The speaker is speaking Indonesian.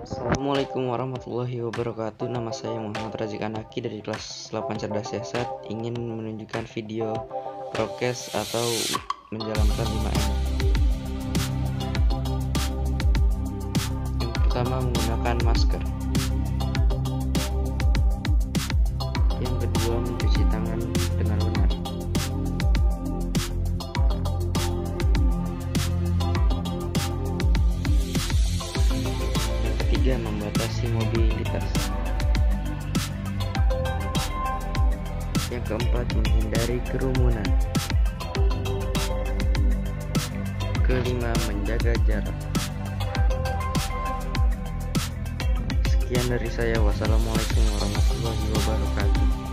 Assalamualaikum warahmatullahi wabarakatuh. Nama saya Muhammad Razik Anaki dari kelas 8 Cerdas Siasat. Ingin menunjukkan video prokes atau menjalankan 5M. Yang pertama, menggunakan masker. Yang kedua, mencuci tangan dengan benar. Yang ketiga, membatasi mobilitas. Yang keempat, menghindari kerumunan. Kelima, menjaga jarak. Sekian dari saya. Wassalamualaikum warahmatullahi wabarakatuh.